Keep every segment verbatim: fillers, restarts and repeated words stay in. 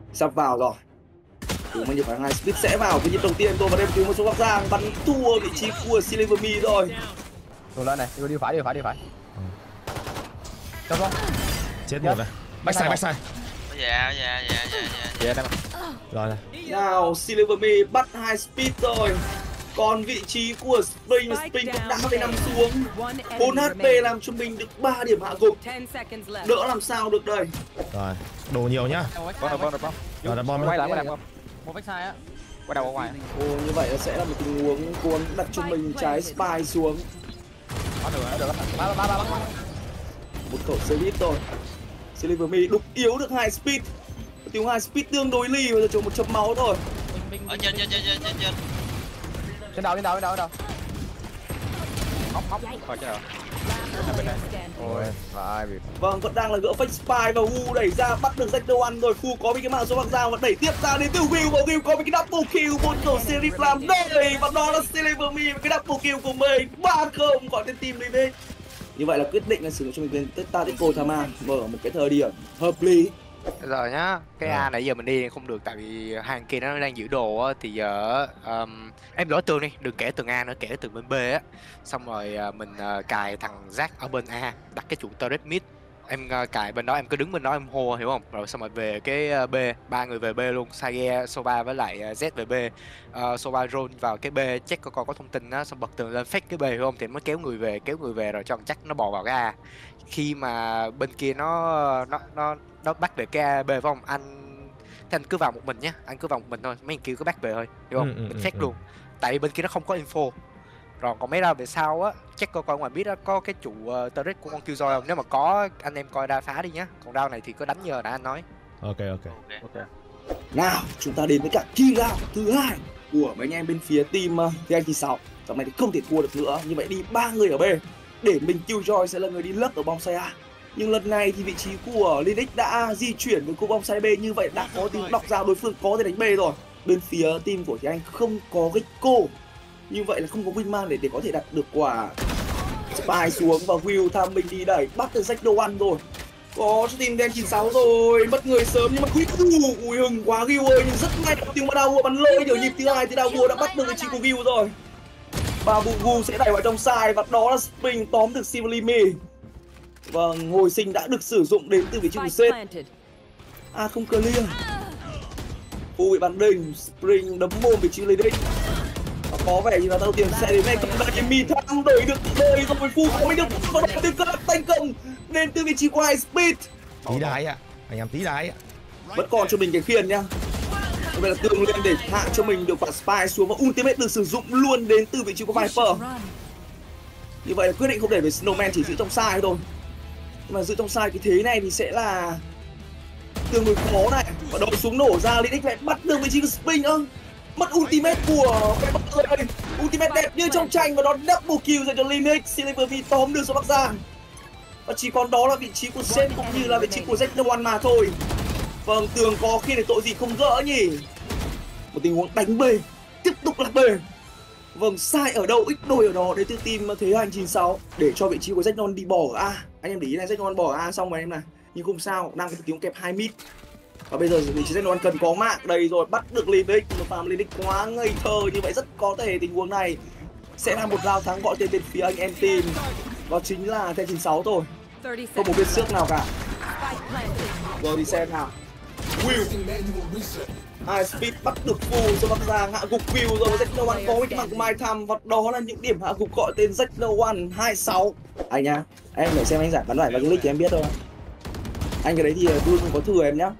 Sắp vào rồi. Đúng mà như phải hai Speed sẽ vào cái nhịp đầu tiên tôi và đem cứu một số Bắc Giang bắn thua vị trí của Silverme rồi. Rồi lên này, đi đi phải đi phải đi phải. Cho con. Chết một này. Backside backside. Dạ dạ dạ dạ dạ. Dạ đây mà. Rồi này. Nào Silverme bắt hai Speed rồi. Còn vị trí của Spring, Spring cũng đã phải nằm xuống. bốn hát pê làm cho mình được ba điểm hạ gục. Đỡ làm sao được đây. Rồi, đồ nhiều nhá. Bom bom bom. Rồi đặt bom Quay lại nữa. quay lại bom. Một backside á. Quay đầu ngoài. Ồ, như vậy sẽ là một tình huống cuốn đặt cho mình trái spy xuống. Bắn được, được. Ba ba ba ba. Một khẩu Serit rồi. Silverme đục yếu được hai Speed. Tiêu hai Speed tương đối ly và cho một chấm máu thôi. Ở trên trên trên trên trên trên. Trên đầu, trên đầu, trên đầu, trên đầu. Hóc hóc khỏi trên đầu. Bên này. Ôi, vai bị. Vâng, vẫn đang là gỡ fake spy và Wu đẩy ra bắt được Jack Doan rồi. Fu có một cái mạng số Bắc Giang và đẩy tiếp ra đến từ Will và Will có một cái double kill, một khẩu Serif làm đầy và đó là Silverme với cái double kill của mình. ba không gọi tên team lên đây. Như vậy là quyết định là sử dụng cho mình tên Tactical Tama mở một cái thời điểm hợp lý. Rồi nhá, cái A nãy giờ mình đi không được tại vì hàng kia nó đang giữ đồ á, thì giờ um, em đổi tường đi, đừng kể tường A nữa, kể tường bên B á. Xong rồi uh, mình uh, cài thằng Jack ở bên A, đặt cái trụ turret mid. Em uh, cài bên đó, em cứ đứng bên đó em hô, hiểu không? Rồi xong rồi về cái uh, B, ba người về B luôn, Sage, Soba với lại uh, Z về B. Uh, Soba roll vào cái B, check coi coi có thông tin á, xong bật tường lên fake cái B, hiểu không? Thì mới kéo người về, kéo người về rồi cho thằng chắc nó bò vào cái A. Khi mà bên kia nó nó nó nó bắt về cái A B phải không anh? Thì anh cứ vào một mình nhé, anh cứ vào một mình thôi, mấy người kia cứ bắt về thôi, hiểu không? Ừ, ừ, mình ừ, fake ừ. luôn, tại vì bên kia nó không có info. Rồi còn mấy ra về sau á, check coi coi ngoài biết đó có cái trụ uh, turret của con Killjoy không? Nếu mà có anh em coi ra phá đi nhá, còn đao này thì có đánh nhờ đã anh nói. Ok ok. Ok. Nào, chúng ta đến với cả kill round thứ hai của mấy anh em bên phía team uh, Thế Anh Thì Sáu. Trong này thì không thể thua được nữa, như vậy đi ba người ở B để mình Killjoy sẽ là người đi lấp ở bom xe A. Nhưng lần này thì vị trí của Linux đã di chuyển với cô bom xe B, như vậy đã có tiếng đọc ra đối phương có thể đánh B rồi. Bên phía team của Thế Anh không có Gecko, như vậy là không có Wingman để để có thể đặt được quả spy xuống và Will tham mình đi đẩy bắt được Jack Doan rồi. Có cho team đen chín sáu rồi, mất người sớm nhưng mà ui ui hừng quá Will ơi, nhưng rất may có tiếng đau vua bắn lôi ở nhịp thứ hai thì đau vua đã bắt được vị trí của Will rồi. Và vụ Gu sẽ đẩy vào trong side và đó là Spring tóm được Silverme. Vâng, hồi sinh đã được sử dụng đến từ vị trí của Seth. À không clear. Phu bị bắn đỉnh, Spring đấm mồm vị trí Linux. Và có vẻ như là đầu tiên sẽ đến đây còn đây Mi thăng đổi được đời rồi Phu có mới được và đầu tiên cất thành công đến từ vị trí của High Speed. Tí đái ạ, anh em tí đái ạ. Vẫn còn cho mình cái khiên nhá. Như vậy là tường lên để hạ cho mình được quả spy xuống và ultimate được sử dụng luôn đến từ vị trí của Viper. Như vậy là quyết định không để về Snowman chỉ giữ trong side thôi. Nhưng mà giữ trong side cái thế này thì sẽ là tương đối khó này. Và đội xuống nổ ra Linux lại bắt được vị trí của Spring ơ. Mất ultimate của Viper rồi. Ultimate đẹp như trong tranh và nó double kill dành cho Linux. Silverme tóm được số Bắc Giang. Và chỉ còn đó là vị trí của Seth cũng như là vị trí của Jack One mà thôi. Vâng, tường có khi để tội gì không gỡ nhỉ. Một tình huống đánh B, tiếp tục là B. Vâng, sai ở đâu, x đôi ở đó đến từ team Thế Hành chín sáu để cho vị trí của Jack One đi bỏ ở A. Anh em để ý này, Jack One bỏ ở A xong rồi em này. Nhưng không sao, đang có tiếng kẹp hai mid. Và bây giờ vị trí Jack One cần có mạng đây rồi, bắt được Linux. Một pha Linux quá ngây thơ, như vậy rất có thể tình huống này sẽ là một round thắng gọi tên bên phía anh em team. Đó chính là Thế chín sáu thôi. Không một biết xước nào cả. Rồi đi xem nào. Will High Speed bắt được Fu cho Bắc Giang, hạ gục Will rồi. Jack No One có cái mạng của My Tham và đó là những điểm hạ gục gọi tên Jack No One hai sáu. Anh nhá, em để xem anh giải bắn lại vào cái nick thì em biết thôi. Anh cái đấy thì vui không có thừa em nhá.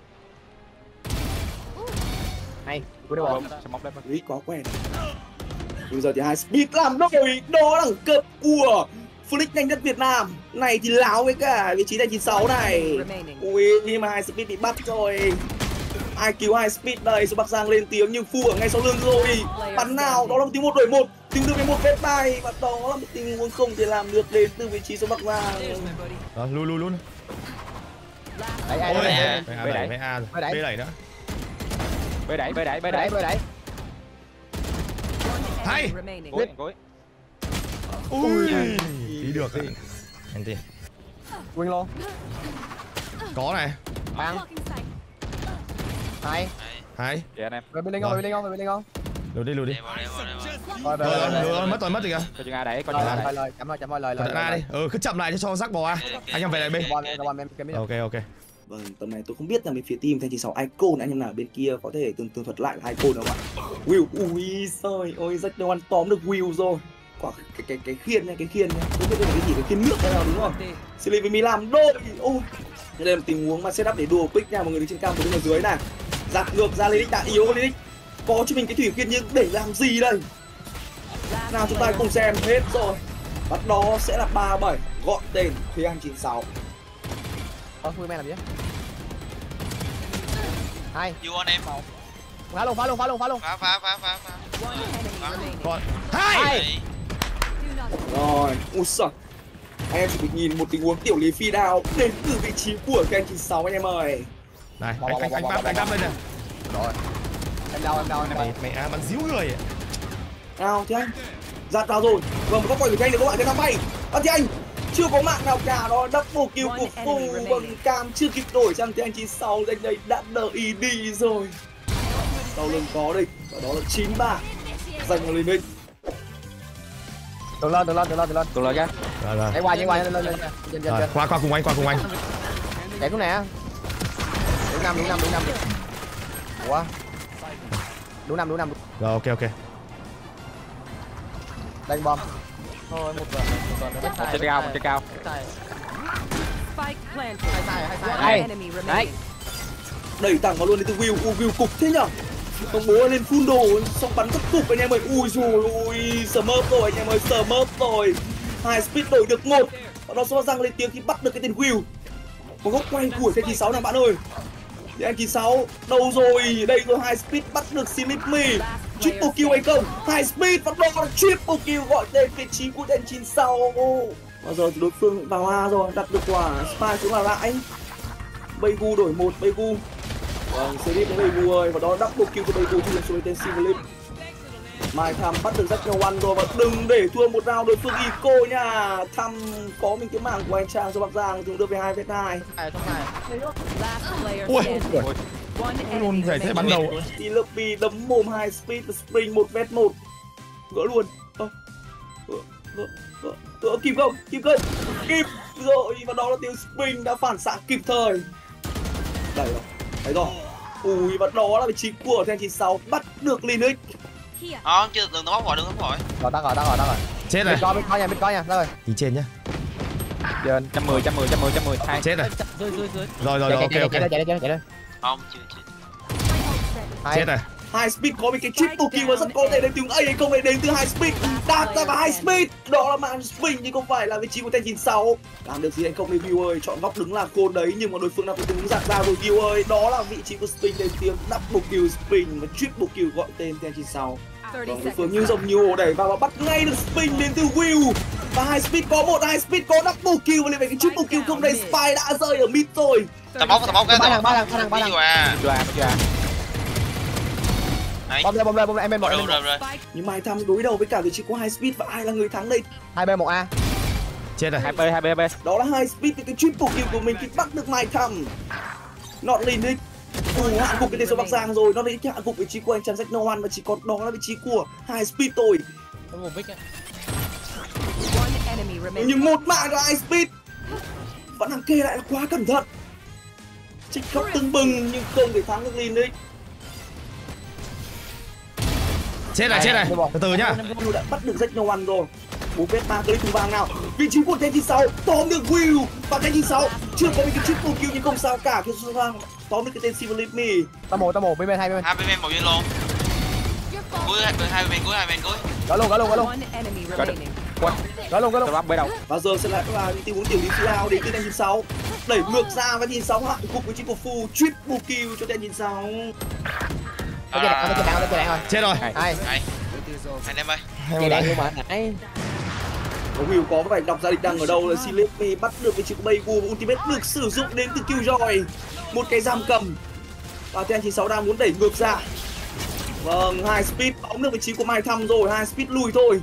Hay, cứ đi vào. Ý quá quen. Bây giờ thì High Speed làm đội đó đẳng cấp của Flick nhanh nhất Việt Nam. Này thì láo với cả vị trí này chín sáu này. Ui, nhưng mà High Speed bị bắt rồi. Ai cứu High Speed đây, số Bắc Giang lên tiếng nhưng Phu ở ngay sau lưng rồi. Bắn nào, đó là một tiếng một đổi một. Tiếng được với một vết tay và đó là một tình huống không thể làm được đến từ vị trí số Bắc Giang. Rồi, lui lui luôn. Đẩy ai đẩy. Bê đẩy, bê A rồi. Bê đẩy nữa. Bê đẩy, bê đẩy, bê đẩy, bê đẩy. Hay. Gối, gối. Ui, tí được ạ. Anh tiền. Win luôn. Có này. Băng. Hai. Hai. Kìa anh em. Về bên linh không, về bên linh không, về bên linh không. Lùi đi, lùi đi. Rồi, Rồi, rồi, mất rồi, mất rồi kìa. Cho chừng A đẩy, coi chừng A đẩy. Lời, cảm ơn, cảm ơn lời lời. A đi. Ừ, cứ chậm lại cho Jack bỏ A. Anh em về lại B. Ok, ok. Vâng, tầm này tôi không biết rằng bên phía team Ten chín sáu Icon anh em nào bên kia có thể tường tường thuật lại là Icon không ạ? Will, ui trời ơi, rất nhiều ăn tóm được Will rồi. Quả cái cái cái khiên này, cái khiên này, không biết đây là cái gì, cái khiên nước hay nào đúng không? Silly với mình làm đôi, ôi. Đây là một tình huống mà setup để đùa pick nha, mọi người đứng trên cao, một đứng ở dưới này. Giặt ngược ra Linic đã yếu Linic. Có cho mình cái thủy khiên nhưng để làm gì đây? Nào chúng ta cùng xem hết rồi. Bắt đó sẽ là ba bảy gọi tên Thúy Anh chín sáu. Có Will Man làm gì? Hai. You on em. Phá luôn, phá luôn, phá luôn, phá luôn. Phá phá phá phá phá. Còn hai. Rồi, ui giời. Anh em chỉ việc nhìn một tình huống tiểu lý phi đao đến từ vị trí của Ken chín sáu anh em ơi. Này, anh anh anh bắp anh bắp lên nè. Rồi. Em đau, em đau, em đau. Mày mày à bắn díu người. Nào thì anh. Giặt vào rồi. Vâng, có quay được anh được các bạn, cái thằng bay. À thì anh chưa có mạng nào cả, nó double kill của Phu bằng cam chưa kịp đổi sang thì anh chín sáu anh đây đã đợi ý đi rồi. Sau lưng có địch và đó là chín ba dành cho Linic. Tường lên, tường lên, tường lên, tường lên. Tường lên chứ. Rồi rồi. Nhảy qua, nhảy qua lên lên lên. Trên trên trên. Qua qua cùng anh, qua cùng anh. Chạy xuống nè. Đúng năm, đúng năm, đúng năm. Ủa. Đúng năm, đúng năm. Rồi ok ok. Đánh bom. Thôi một tuần, một tuần nó một trên cao, một trên cao. Hai sai, hai sai. Đấy. Đẩy thẳng vào luôn đến từ Will, u Will cục thế nhở? Công bố lên full đồ xong bắn rất cục anh em ơi. Ui rồi ui, Smurf rồi anh em ơi, Smurf rồi. Hai speed đổi được một. Và nó sẽ răng lên tiếng khi bắt được cái tên Will. Một góc quay của Ten chín sáu nào bạn ơi. Thì anh chín sáu đâu rồi? Đây rồi, hai speed bắt được Slipmy. Triple kill hay không? Hai speed bắt đầu là triple kill gọi tên vị trí của Ten chín sáu. Bao giờ thì đối phương vào A rồi, đặt được quả spy xuống vào lại. Baygu đổi một, Baygu. Vâng, Slip với Baygu ơi, và đó double kill của Baygu trên số tên Silverlip. Mai Tham bắt được rất nhiều ăn rồi và đừng để thua một round đối phương Eco nha. Tham có mình cái mảng của anh Trang cho Bắc Giang thì đưa về hai vết hai. Ui, luôn giải thế bắn đầu. Đi Lucky đấm mồm hai speed và Spring một vết một. Gỡ luôn. Ơ. Gỡ, gỡ, gỡ kịp không? Kịp không? Kịp rồi, và đó là tiếng Spring đã phản xạ kịp thời. Đây rồi. Đấy rồi. Ui, và đó là vị trí của Ten chín sáu bắt được Linic. Không, chưa đừng bóc khỏi, đừng bóc khỏi. Rồi tao rồi, tao rồi, tao rồi. Chết này. Biết coi, biết coi nha, biết coi nha, rồi. Đi trên nhá. Trên một trăm mười, một trăm mười, một trăm mười, một trăm mười, hai. Chết này. Rơi rơi rơi. Rồi rồi ok ok. Chạy đi, chạy đi, chạy đi. Không, chưa chưa. Chết này. Hai speed có một cái triple kill và rất có thể đến tiếng A hay không, đến từ hai speed đạt ra và hai speed. Đó là mạng Spring nhưng không phải là vị trí của Ten chín sáu. Làm được gì anh không View ơi, chọn góc đứng là khôn đấy nhưng mà đối phương đang có đứng giặt ra rồi View ơi. Đó là vị trí của Spring đến tiếng double kill Spring và triple kill gọi tên Ten chín sáu. Vâng, đối phương như rồng như hồ đẩy vào và bắt ngay được Spring đến từ Will. Và hai speed có một, hai speed có double kill và lại về cái triple kill không đây. Spy đã rơi ở mid rồi. Tao bóc, tao bóc cái. Ba thằng, ba thằng, ba thằng, ba thằng. Chưa à, chưa à. Bom lên, bom lên, bom lên, em bên một, em bên một. Nhưng Mai Tham đối đầu với cả vị trí của hai speed và ai là người thắng đây? Hai B một A. Chết này. Hai B, hai B, hai B. Đó là hai speed với cái triple kill của mình khi bắt được Mai Tham. Not Linic. Ủa, hạ gục cái tên số Bắc Giang rồi. Nó lấy hạ gục vị trí của anh Trần Jack No One và chỉ còn đó là vị trí của hai speed thôi. Nhưng một mạng là hai speed. Vẫn hàng kê lại là quá cẩn thận. Trích khóc tưng bừng nhưng không thể thắng được Linic. Chết này, chết này. Từ từ nhá. Will đã bắt được Jack No One rồi. Bốn vết ba clip thứ vàng nào. Vị trí của Ten chín sáu tóm được Will và Ten chín sáu chưa có một cái triple kill nhưng không sao cả khi sang tóm được cái tên Silverlip Me. Tao một, tao một, bên bên hai bên. Hai bên một viên luôn. Cuối hai bên, hai bên cuối, hai bên cuối. Gỡ luôn, gỡ luôn, gỡ luôn. Gỡ được. Gỡ luôn, gỡ luôn. Tao bên đầu. Và giờ sẽ lại là những tình huống tiểu lý phi đao đến từ Ten chín sáu. Đẩy ngược ra và Ten chín sáu hạ gục vị trí của Phu, triple kill cho Ten chín sáu. Cái gì đạn, cái gì đạn, cái gì đạn rồi. Chết rồi. Hai. Hai. Anh em ơi. Cái đạn nhưng mà nãy. Có Will có cái đọc gia đình đang ở đâu là Silipme bắt được vị trí của Baygu và ultimate được sử dụng đến từ Killjoy. Một cái giam cầm. Và Ten chín sáu đang muốn đẩy ngược ra. Vâng, hai speed bóng được vị trí của Mai Thăm rồi, hai speed lùi thôi.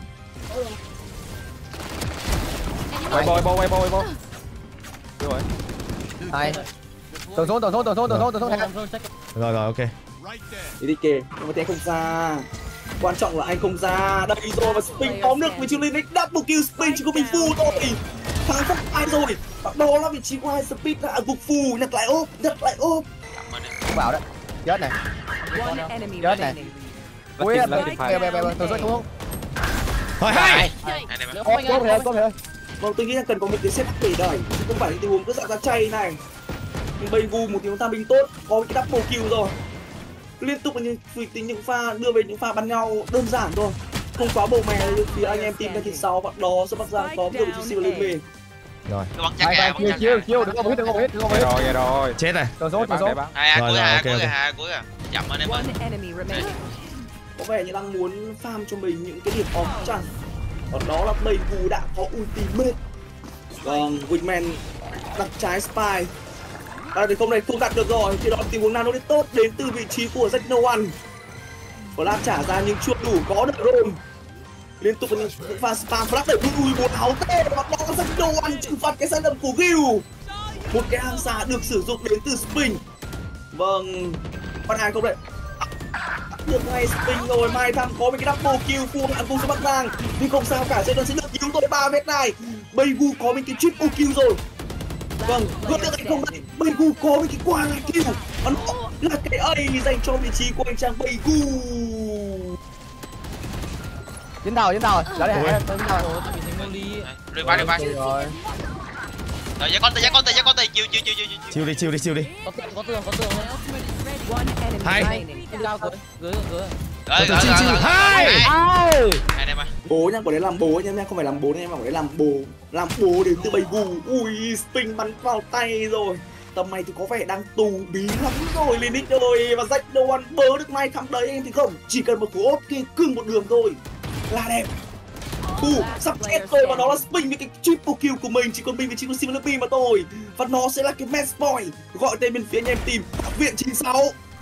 Bôi bôi bôi bôi bôi. Rồi. Hai. Tường xuống, tường xuống, tường xuống, tường xuống, tường xuống. Rồi rồi ok. Đi đi kìa, nhưng mà thế không ra. Quan trọng là anh không ra. Đây rồi và Spin tóm được vị trí lên đích double kill Spin chỉ có mình Fu thôi. Thắng sắp ai rồi. Và đó là vị trí của hai Spin đã gục Fu, nhặt lại ốp, nhặt lại ốp. Không vào đấy. Chết này. Chết này. Ui, bè bè bè bè tường xuống không? Thôi hai. Có có thể có thể. Vâng, tôi nghĩ là cần có một cái setup để đẩy, chứ không phải những tình huống cứ dạo ra chay này. Nhưng Baygu một tiếng tam binh tốt, có cái double kill rồi. Liên tục là những tính những pha đưa về những pha bắn nhau đơn giản thôi, không quá bầu mè vì anh em team cái sáu bạn đó sẽ bắt ra có được một siêu lên về. Rồi. Chiêu chiêu chiêu đừng có hit đừng có hit đừng có hit. Rồi rồi. Chết này. Tường xuống tường xuống. À cuối à cuối à cuối à. Chậm anh em ơi. Có vẻ như đang muốn farm cho mình những cái điểm off chẳng. Còn đó là Baygu đã có ultimate. Vâng, Wingman đặt trái Spy. À, thì không này không đặt được rồi, thì đó tình huống nano tốt đến từ vị trí của Jack No One. Flash trả ra nhưng chưa đủ, có được roll. Liên tục những pha spam Flash đẩy đuôi một áo tê và đó là Jack No One trừng phạt cái sai lầm của Gil. Một cái hàng xà được sử dụng đến từ Spin. Vâng, con hai không đấy. Được ngay Spin rồi, Mai Tham có một cái double kill full hạn cùng cho Bắc Giang. Nhưng không sao cả, Jaden sẽ được cứu rồi ba vết này. Baygu có một cái triple kill rồi. Vâng, gỡ được hay không đấy, Baygu có một cái quả là kill. Và nó là cái A dành cho vị trí của anh chàng Baygu. Dính đầu, dính đầu. Đó đây, dính đầu. Đi qua đi qua. Rồi. Rồi giá con tay, giá con tay, giá con tay, chiêu chiêu chiêu chiêu chiêu. Chiêu đi, chiêu đi, chiêu đi. Có tường, có tường, có tường. Hai. Cao cửa, cửa, cửa. Rồi rồi chiêu chiêu. rồi. Hai. Hai em ơi. Bố nhá, của đấy làm bố nhá, không phải làm bố nha, mà của đấy làm bố. Làm bố đến từ Baygu. Ui, Spin bắn vào tay rồi. Tầm này thì có vẻ đang tù bí lắm rồi Linux ơi. Và Jack No One bớ được Mai Tham đấy anh thì không. Chỉ cần một cú ốp kia cưng một đường thôi là đẹp. Ù, sắp chết rồi và đó là Spin với cái triple kill của mình. Chỉ còn mình với chỉ có Simulapi mà thôi. Và nó sẽ là cái match point. Gọi tên bên phía anh em team Học viện chín sáu.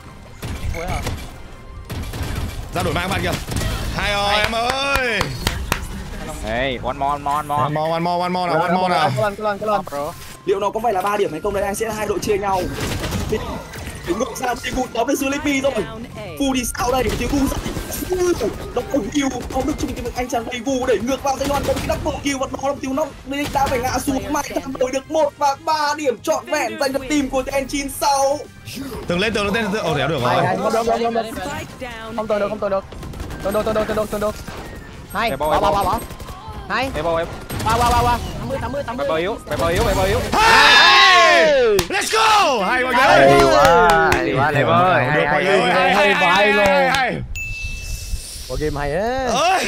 Ra đổi mang bạn kìa. Hai rồi em ơi. Hey, one more, one more, one more. One more, one more, one more nào, one more nào. Cái lần, cái lần, cái lần. Liệu nó có phải là ba điểm hay không đấy, anh sẽ là hai đội chia nhau. Đứng ngược sang thì Gu tóm được Simulapi rồi. Fu đi sau đây thì Gu rất nó ủng yêu không được chung cái anh chàng Baygu để ngược vào tay loan có cái double kill và đó là tiêu nó nên đã phải ngã xuống. Mai Tham đổi được một và ba điểm trọn vẹn dành cho team của T N chín sáu. Tường lên, tường lên, tường ổn đéo được rồi. Hai, hai, không được, không được, không được. Không tôi được, không tôi được. Tôi được, tôi được, tôi được, tôi được. Hai, bỏ, bỏ, bỏ, bỏ. Hai. Em bao em. Ba, ba, ba, ba. tám mươi, tám mươi, tám mươi. Bài bờ yếu, bài bờ yếu, bài bờ yếu. Hey! Let's go! Hay mọi người. Hay quá, hay quá Lê ơi. Được mọi người. Hay hay hay hay hay. Có game hay ấy. Ơi.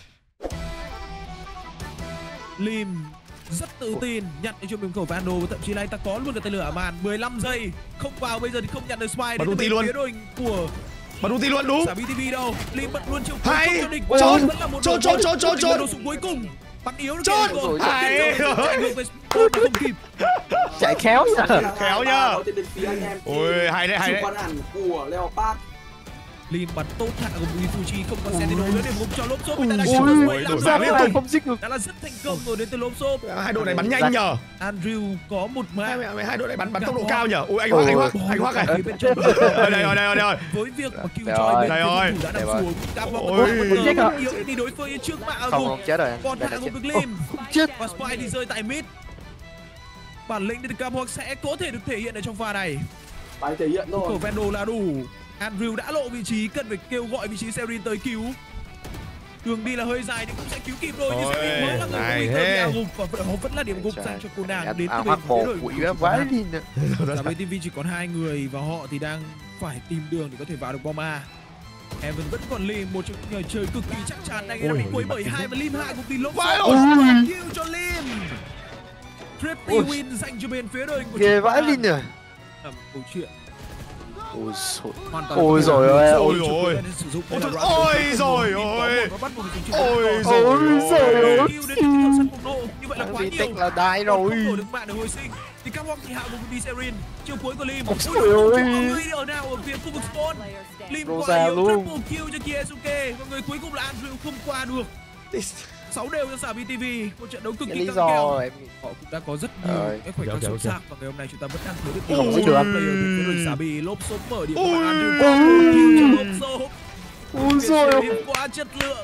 Lim rất tự tin nhận được cho mình khẩu Vando, thậm chí là anh ta có luôn cái tên lửa màn mười lăm giây không vào, bây giờ thì không nhận được spy bật ulti luôn. Phía đội của bật ulti luôn đúng. Xả bê tê vê đâu, Lim bật luôn chiêu Hay. Trốn trốn trốn trốn trốn trốn đồ súng cuối cùng bắn yếu nó trốn rồi. Hay rồi. Không kịp. Chạy khéo nhá. Khéo nhá. Ôi hay đấy, hay đấy. Quan hẳn của Leopard. Lim bắn tốt hạ của Fuji, không còn Sentinel nữa để vùng cho lốp xốp. Người ta Ui, đang ui, đổ ra liên tục. Không giết được. đã là rất thành công rồi đến từ lốp xốp. Hai đội này bắn nhanh nhờ. Andrew có một Hai, mạng. hai đội này bắn bắn tốc độ cao nhờ. Ui anh Hoắc, anh Hoắc, anh Hoắc này. Đây rồi, đây rồi, đây rồi. Với việc mà kill choi bên rồi. thủ đã nằm xuống, cặp bóng yếu thì đối phương trước mạng Không, không chết rồi. còn hạ của Big Lim Chết. và Spy thì rơi tại mid. Bản lĩnh từ Cam Hoắc sẽ có thể được thể hiện ở trong pha này. Phải thể hiện rồi. Của Vando là đủ. Andrew đã lộ vị trí, cần phải kêu gọi vị trí Serin tới cứu. Đường đi là hơi dài nhưng cũng sẽ cứu kịp rồi. Nhưng Serin mới là người có nguy cơ bị ảo gục và vẫn là điểm gục dành cho cô nàng đến từ bên phía đội quỷ quá đi nữa. Cả bên tê vê chỉ còn hai người và họ thì đang phải tìm đường để có thể vào được bom A. Evan vẫn còn Lim, một trong những người chơi cực kỳ chắc chắn. Anh ấy đang bị quấy bởi hai và Lim hạ cùng tìm lốp kill cho Lim. Triple win dành cho bên phía đội của ghê vãi đi nữa. Là một câu chuyện. Ôi rồi. Ôi rồi ơi. Ôi rồi. Ôi rồi ôi. Ôi rồi ôi. Như vậy là quá nhiều. Tích là đai rồi. Không được mạng để hồi sinh. Thì các thì hạ cùng Serin. Chiều cuối của Lim. Ôi ơi. Người ở nào ở phía khu vực spawn. Lim qua nhiều triple kill cho Kiesuke và người cuối cùng là Andrew không qua được. sáu đều cho xà bê tê vê, một trận đấu cực Cái kỳ lý căng do kèo. em Họ cũng đã có rất nhiều Rồi. cái khoảnh khắc Ok, sâu ok. sắc và ngày hôm nay chúng ta vẫn đang thấy được Không nhiều biết được. player bên phía đội xà bê. Lốp xốp mở điểm của Ui. bạn Andrew Paul, kill cho lốp xốp. Ui Việt giời ơi. Nam quá chất lượng.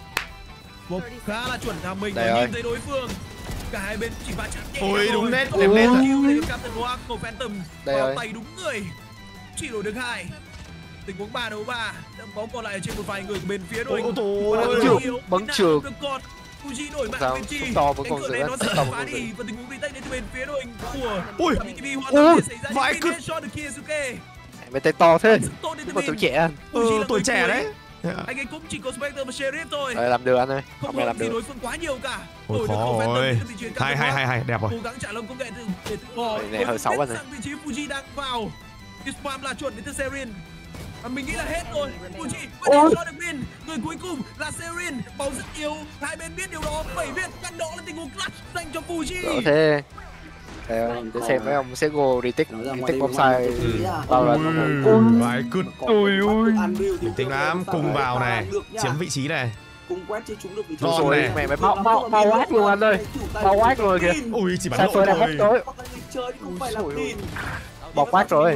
Một khá là chuẩn tham mình Đây và rồi. nhìn thấy đối phương. Cả hai bên chỉ va chạm nhẹ Ôi, thôi. đúng nét, Còn đẹp nét một rồi. kill từ Captain Rock của Phantom Đây vào rồi. tay đúng người. Chỉ đổi được hai. Tình huống ba đấu ba, đâm bóng còn lại ở trên một vài người của bên phía đội. Ôi, ôi, Quả là ôi. rất Trường, yếu, bắn nhưng nào trường. được còn. Fuji đổi mạng Sao? bên chi. Súng to vẫn Cánh còn cửa giữ này á. nó Súng sẽ to vẫn phá còn đi giữ. và tình huống retake đến từ bên phía đội của Ui. xà bê tê vê hoàn toàn Ui. có thể xảy ra. Vãi Nhưng cứt. headshot được Kiesuke. Mày tay to thế. Rất tốt đến từ Nhưng mà tuổi bên. trẻ anh. Fuji Ừ, là tuổi người trẻ cuối. đấy. Anh ấy cũng chỉ có Spectre và Sheriff thôi. Ờ, làm được anh ơi. Không Hôm nay có làm gì được. đối phương quá nhiều cả. Ôi, Đổi được khó khẩu Phantom rồi. đến từ vị trí Hay hay hay hay, đẹp rồi. cố gắng trả lông công nghệ từ để tự bỏ. Này, này hơi xấu anh ơi. Sang vị trí Fuji đang vào. Spam là chuẩn đến từ Serin. Và mình nghĩ là hết rồi. Fuji vẫn đang cho được win. Người cuối cùng là Serin. Bóng rất yếu. Hai bên biết điều đó. Bảy viên căn đó là tình huống clutch dành cho Đỡ Fuji. thế. Để, để xem mấy ông sẽ go retake retake bonsai bao lần không? Ui, vãi cứt. Ôi ôi. Bình tĩnh lắm, cùng vào này, chiếm vị trí này. Cùng quét chưa trúng được vị trí. Ngon này. Mẹ mày bao bao bao quát luôn anh ơi. Bao quát rồi kìa. Ui, chỉ bắn Cypher lộ đang hốc thôi. tới. Chơi không phải là Ôi, tin. Bọc quát rồi.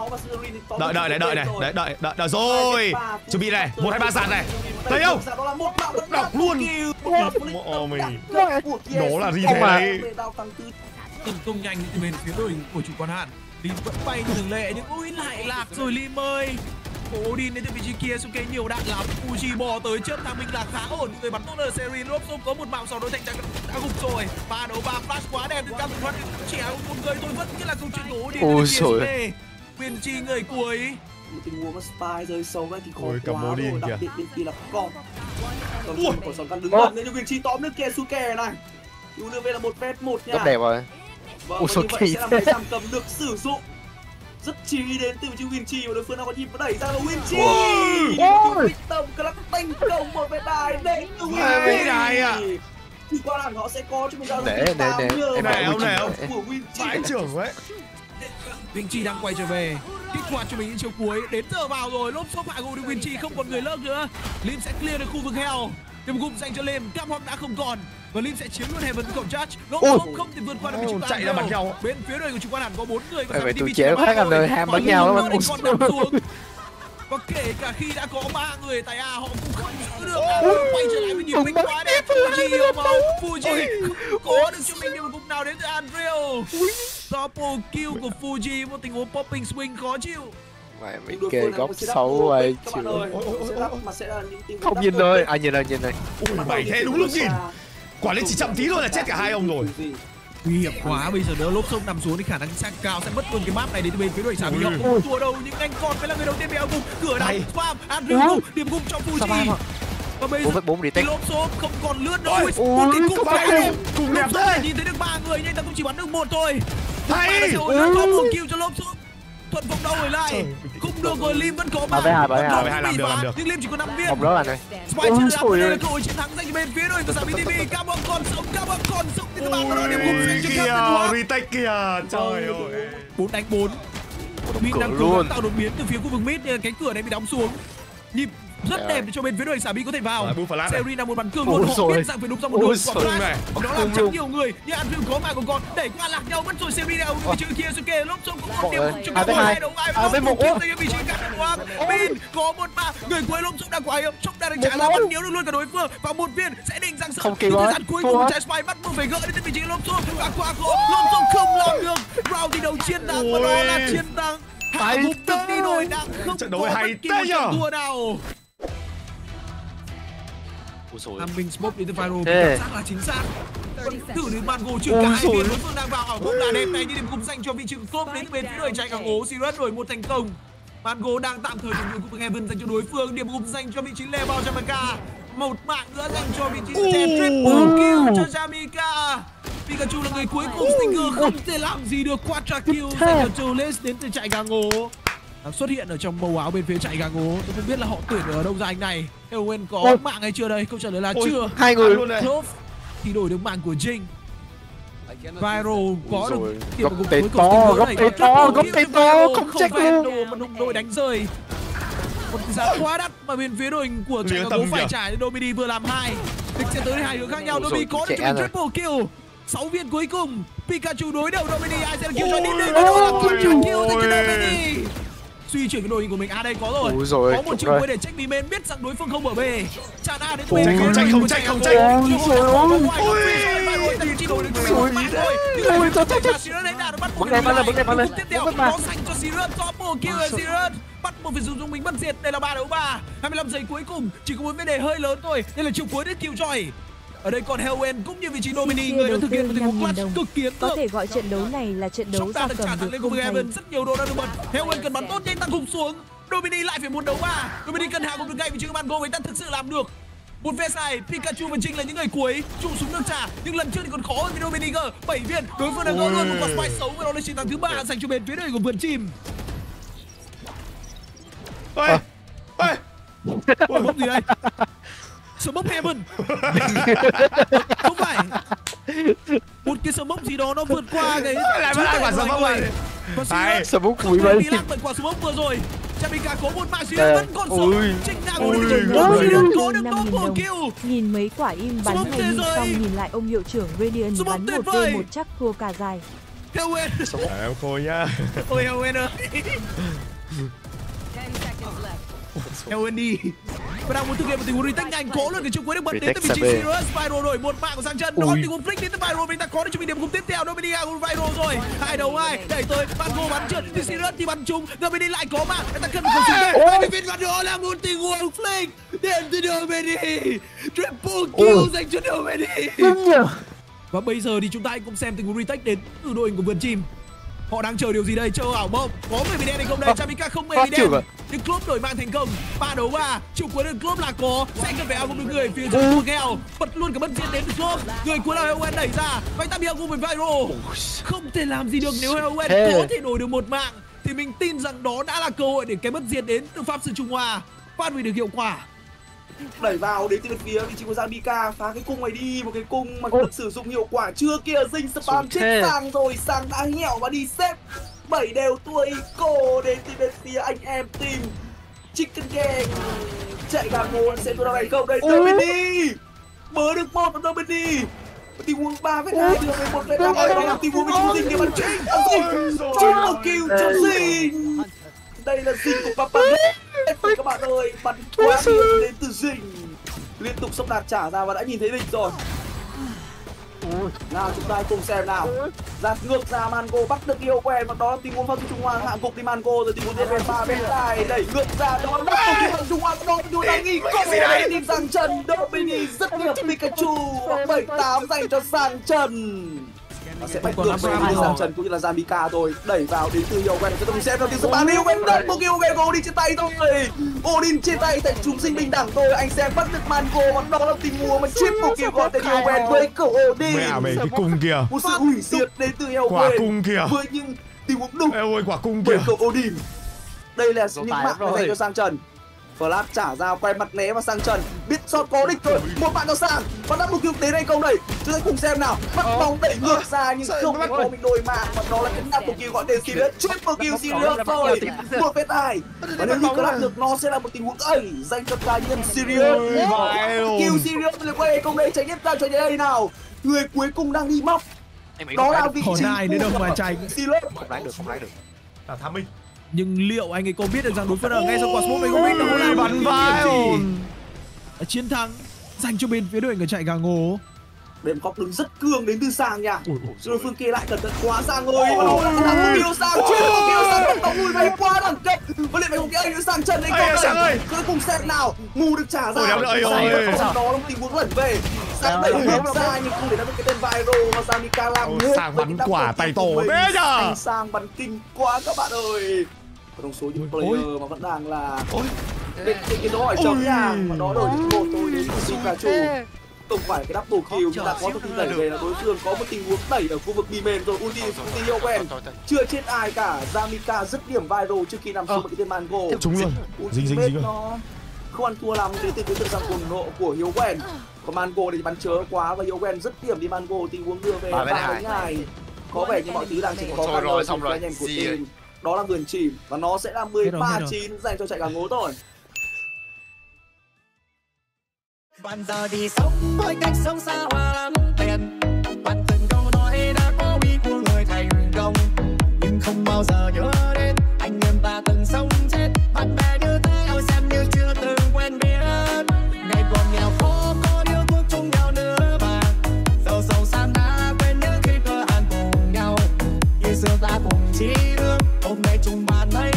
Đợi đợi này, đợi này, đợi đợi đợi đợi rồi. Chuẩn bị này, một hai ba dàn này. Thấy không? Đọc luôn. Mọ mình. Nó là gì thế đấy? Tấn công nhanh từ bên phía đội của chủ quan hạn. Lim vẫn bay như thường lệ nhưng ui lại lạc rồi Lim ơi. Odin đến từ vị trí kia xuống cái nhiều đạn lắm. Fuji bò tới trước thằng mình là khá ổn. Người bắn tốt ở series lốp xốp có một mạo sau đối thành đã, đã gục rồi. Ba đấu ba flash quá đẹp từ Captain Rock. Chỉ một người tôi vẫn nghĩ là câu chuyện của Odin. Ôi trời. Quyền chi người cuối. Một tình huống mà Spy rơi sâu ấy thì khó Ôi, cầm quá Odin rồi. kìa. Đặc biệt bên kia là con. Còn Ui. còn sòn căn đứng gần nên Quyền chi tóm được Keisuke này. u en vê là một vs một nha. Rất đẹp rồi. Vâng, Ui, và sao như vậy kỳ sẽ là thế? một giảm cầm được sử dụng rất chi đến từ chiếc Winchi và đối phương đang có nhịp và đẩy ra là Winchi. Ôi. Tầm clutch thành công một vệt đài để từ Vệt đài à? Thì qua hẳn họ sẽ có cho mình ra Để, để, để. Em Này ông này ông. của Vãi Winchi. trưởng đấy. Winchi đang quay trở về, kích hoạt cho mình những chiều cuối. Đến giờ vào rồi, lốp xốp hạ gục được Winchi, không còn người lơ nữa. Lim sẽ clear được khu vực hell. Điểm gục dành cho Lim, Cam Hom đã không còn và Lim sẽ chiếm luôn Heaven cộng Judge. Lốp Ôi. xốp không thể vượt qua được vị trí của Chạy ra Andrew. bắn nhau. Bên phía đội của chúng quan hẳn có bốn người có Vậy dám đi tụi vị trí trẻ của khác ba anh ơi, rồi. ham Và bắn Lim nhau nữa lắm. thì còn nằm xuống. Và kể cả khi đã có ba người tại A họ cũng không giữ được. Andrew quay trở lại với điểm binh quá đẹp. Fuji ôm máu. Fuji không có được cho mình điểm gục nào đến từ Andrew. Double kill của Fuji, một tình huống popping swing khó chịu. Mày mày kê góc xấu vậy các bạn chịu. ơi. Mà sẽ là những tình huống Không nhìn double ơi, kill. à nhìn rồi nhìn rồi. Ui, bảy thế đúng lúc nhìn. Quả lên chỉ chậm tí thôi là chết cả hai ông rồi. Nguy hiểm quá, bây giờ nếu lốp sông nằm xuống thì khả năng sang cao sẽ mất luôn cái map này đến từ bên phía đội xà bị họ không thua đâu, nhưng anh còn phải là người đầu tiên bị áo cùng cửa đá Đây. spam Andrew điểm gục trong Sao ba Fuji. mà? Và bây Bốn giờ với bốn cái retake. lốp số không còn lướt nữa. Ôi, Ui, một cái cục vãi quá cùng, đẹp. cùng đẹp Lốp số thế. này nhìn thấy được ba người nhưng anh ta cũng chỉ bắn được một thôi. Hay. Có một kill cho lốp số. Thuận phong đâu hồi lại. Không được rồi, Lim vẫn có Ba với hai, ba với hai. Ba với hai làm được, làm được. nhưng Lim chỉ có năm viên. Không đó anh ơi. Spy Ôi, chưa trời đây ơi. là cơ hội chiến thắng dành cho bên phía đội của xà bê tê vê. Cam Bong còn sống, Cam Bong còn sống thì các bạn có điểm gục dành cho Kìa, Captain Rock. retake kìa. Trời ơi. bốn đánh bốn. Mid cửa đang cố luôn. gắng tạo đột biến từ phía khu vực mid, nhưng cánh cửa này bị đóng xuống. Nhịp rất Dạ. đẹp để cho bên phía đội xà binh có thể vào. Rồi, boost flash này. Serin là một bắn cương Ôi luôn, họ rồi. biết rằng phải đúng ra một Ôi đường quả rồi flash. này. Nó Bắn làm cương chắn luôn. nhiều người, nhưng Andrew có mạng của con đẩy qua lạc nhau mất rồi. Serin nào vị trí kia Suke lốp xong cũng một Mọi điểm người. cho Hai với cả hai. hai đấu ai À, với một. kiếm tới vị trí cắt quang. Min có một ba người cuối lốp xong đang quá yếu, chốc đã được trả ra máu. bắt níu được luôn cả đối phương và một viên sẽ định rằng Không kịp thời rồi. gian cuối Thua. cùng trái Spy bắt buộc phải gỡ đến vị trí lốp xong và qua khó lốp xong không làm được. Round thi đấu chiến thắng và đó là chiến thắng. Hạ Hay gục được đi thế. đội đang không Trận đấu có hay bất kỳ thế một nhở? trận thua nào. Ui dồi. Nam Minh Smoke đến từ Viral, Thế. cảm giác là chính xác. Vẫn thử đến Mango trừ Ôi cả hai dồi. viên đối phương đang vào ở bóng đá đẹp này như điểm cùng dành cho vị trí top đến từ bên phía đội chạy cả ngố. Sirius đổi một thành công. Mango đang tạm thời chuẩn bị khu vực Heaven dành cho đối phương, điểm cùng dành cho vị trí Leo bao Jamaica. Một mạng nữa dành cho vị trí Chen, triple kill cho Jamaica. Pikachu là người cuối cùng, Stinger không thể làm gì được. Quadra kill dành cho Julius đến từ chạy gà ngố. Đang xuất hiện ở trong màu áo bên phía chạy gà ngố. Tôi không biết là họ tuyển ở đâu ra anh này. Eowen có Ôi. mạng hay chưa đây? Câu trả lời là Ôi, chưa. Hai người. luôn này. Clove thì đổi được mạng của Jing. Viral có được rồi. điểm Góc gục tay cuối cùng, to, Stinger góc này tay có to, triple góc kill tay cho to, Viral, không không check phải luôn. đồ mà đồng đội đánh rơi. Một cái giá quá đắt mà bên phía đội của chạy Lía gà tầm ngố phải kìa. trả. Domini vừa làm hai. Địch sẽ tới hai hướng khác nhau. Domi có được cho mình triple kill. sáu viên cuối cùng. Pikachu đối đầu Domini, ai sẽ là kill cho đi đi. Đó là contract kill dành cho Domini. Suy chuyển cái đội hình của mình. À đây có rồi. rồi Có một chiếc cuối để check bí mến, biết rằng đối phương không ở bề. Chặn A đến từ Không bên. check, không check, không check. Ôi ôi tôi tôi tôi bắn lên bắn lên bắn lên bắn lên tiếp theo có dành cho Sirius, double kill ở Sirius, bắt buộc phải sử dụng mình bất diệt. Đây là ba đấu ba, hai mươi lăm giây cuối cùng, chỉ có một vấn đề hơi lớn thôi. Đây là chiều cuối đến Killjoy. Ở đây còn Hellwen cũng như vị trí Domini, người đã thực hiện một tình huống clutch cực kỳ ấn tượng. Có thể gọi trận đấu này là trận đấu gia cầm được không hay. Rất nhiều đồ đã được bật. Hellwen cần bắn tốt nhanh tăng gục xuống. Domini lại phải một đấu ba. Domini cần hạ gục được ngay vị trí của Mango, anh ta thực sự làm được. Một phe sai, Pikachu và Jing là những người cuối, trụ súng được trả, nhưng lần trước thì còn khó hơn với Domini cơ. bảy viên, đối phương đã gỡ luôn một quả spike xấu và đó là chiến thắng thứ ba dành cho bên phía đội của vườn chim. Ê, ê, Bốc gì đây? Smoke Heaven. Không phải. Một cái smoke gì đó nó vượt qua cái. lại bắt lại quả smoke này. Hay. Smoke quý vậy. Bị lắc bởi quả smoke vừa rồi. Chamika có một mạng Sirius vẫn còn sống. Trinh nào của Sirius có được double kill. Nhìn mấy quả im bắn hay nhìn xong nhìn lại ông hiệu trưởng Radiant bắn một v một chắc thua cả dài. Hellwen. em khôi nhá. Ôi Hellwen ơi. Hellwen đi. Và đang muốn thực hiện một tình huống retake nhanh, có luôn cái chiều cuối được bật đến từ vị trí Sirius. Viral đổi một mạng của sang chân, đó tình huống flick đến từ Viral, chúng ta có được cho mình điểm cùng tiếp theo. Domini cùng Viral rồi, hai đầu hai đẩy tới, Mango bắn trượt, thì Sirius thì bắn trúng, Domini lại có mạng, người ta cần một khẩu súng đây, hai viên và đó là một tình huống flick đến từ Domini, triple kill dành cho Domini. Và bây giờ thì chúng ta hãy cùng xem tình huống retake đến từ đội hình của vườn chim. Họ đang chờ điều gì đây? Chờ ảo mộng. Có người bị đen hay không đây? Chamika không người bị đen. Nhưng Club đổi mạng thành công. ba đấu ba. Chiều cuối được Club là có. Sẽ cần phải áo cùng người phía dưới của Gale. Bật luôn cả bất diệt đến từ Club. Người cuối là Hellwen đẩy ra. Và ta bị áo cùng với Viral. Không thể làm gì được nếu Hellwen có thể đổi được một mạng. Thì mình tin rằng đó đã là cơ hội để cái bất diệt đến từ Pháp Sư Trung Hoa phát huy được hiệu quả. Đẩy vào đến từ bên phía vị trí của Zamika, phá cái cung này đi, một cái cung mà được sử dụng hiệu quả chưa kia. Dinh spam chết Sang rồi, Sang đã hẻo và đi xếp bảy đều tuổi cổ đến từ bên phía anh em team Chicken Gang. Chạy gà ngô sẽ tôi này không đây. Domini bớ được một của Domini, tình huống ba với hai được với một với năm đây là tình huống với chú Dinh để bắn chết triple kill cho Dinh. Đây là Dinh của Papa các bạn ơi, bắn quá nhiều đến từ Dinh, liên tục sốc đạt trả ra và đã nhìn thấy địch rồi. Nào chúng ta hãy cùng xem nào. Ra ngược ra Mango bắt được yêu quen và đó là tình huống Pháp Sư Trung Hoa hạ gục đi Mango rồi tình huống đến bên pha bên tay đẩy ngược ra đó là bắt được Pháp Trung Hoa đó là đang nghi cổ để đi sang chân. Domini rất điểm Pikachu và bảy tám dành cho sang chân. Nó sẽ bắt ngược về đi sang chân cũng như là Zamika thôi, đẩy vào đến từ yêu quen cho tôi xem đầu tiên số ba yêu quen đợi một yêu quen Odin trên tay thôi. Odin trên tay tại chúng sinh bình đẳng thôi. Anh xem bắt được Mango và đó là tình huống mà triple kill gọi tên yêu quen với cậu Odin. Mẹ mày cái cung kìa. Một sự hủy diệt đến từ yêu quả quen cung kìa với những tình huống đục. Eo ơi quả cung với kìa. cậu Odin. Đây là những mạng dành cho sang trần. Flash trả ra quay mặt né và sang trần, biết shot có đích rồi, một bạn cho sang và đã một kill đến hay không đây, chúng ta cùng xem nào. Bắt bóng đẩy ngược ra nhưng không có mình đôi mạng và đó là cái năm một kill gọi tên Sirius, triple kill Sirius rồi, một vết tài và nếu như collab được nó sẽ là một tình huống ấy dành cho cá nhân Sirius. Kill Sirius là quay không đây, tránh ép ra cho đây nào, người cuối cùng đang đi móc đó là vị trí của Sirius. Không đánh được, không đánh được. Là tham minh. Nhưng liệu anh ấy có biết được rằng đối phương ở ngay sau quả smoke này không biết đâu là bắn vai. Chiến thắng dành cho bên phía đội người chạy gà ngô. Đệm cóc đứng rất cương đến từ Sang nha. Đối phương kia lại cẩn thận quá Sang ơi. Đó là thằng Kill Sang chưa có Kill Sang tốc độ mùi bay quá đẳng cấp. Và liền phải một cái anh Sang chân đây không đây. Cứ cùng xem nào. Ngu được trả ra. Đó là một tình huống lẩn về. Sang đẩy ngược ra nhưng không để nó được cái tên Viral mà Zamika làm hết. Sang bắn quả tay tổ thế nhờ. Anh Sang bắn kinh quá các bạn ơi. Trong số những player mà vẫn đang là bên cái đó hỏi chấm nha. Và đó đổi những một tôi đến từ Pikachu. Không phải cái double kill, chúng ta có thông tin đẩy về là đối phương có một tình huống đẩy ở khu vực B main rồi. Ulti ulti yêu quen chưa chết ai cả. Zamika dứt điểm viral trước khi nằm xuống một cái tên Mango. Trúng luôn. Dính dính dính nó không ăn thua lắm đến từ đối tượng rằng cuồng nộ của Hiếu Quen. Còn Mango thì bắn chớ quá và Hiếu Quen dứt điểm đi Mango, tình huống đưa về ba đánh hai. Có vẻ như mọi thứ đang chỉ có khó khăn rồi xong rồi anh em của team. Đó là vườn chìm và nó sẽ là mười ba chín dành cho chạy gà ngố thôi. Bạn giờ thì sống với cách sống xa hoa lắm tiền. Bạn từng câu nói đã có ý của người thành công, nhưng không bao giờ nhớ đến anh em ta từng sống chết. Bạn bè như thế ôi xem như chưa từng quen biết. Ngày còn nghèo khó có điều thuốc chung nhau nữa mà. Giàu giàu sang đã quên những khi cơ hàn cùng nhau. Như xưa ta cùng chí ước, hôm nay chung bàn mấy